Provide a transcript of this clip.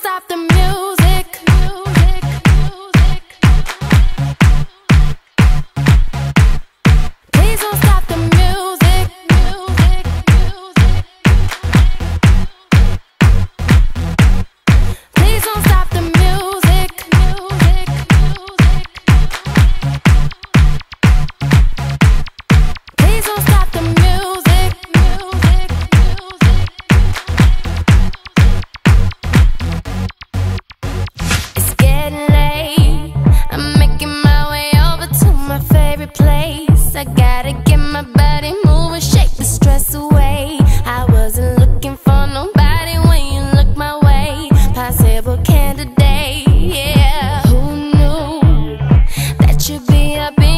stop the music. Please don't stop the music. Please don't stop the music. Please don't stop the music. It's getting late. I'm making my way over to my favorite place. I gotta get my body moving, shake the stress away. I wasn't looking for nobody when you look my way. Possible candidate, yeah. Who knew that you'd be up in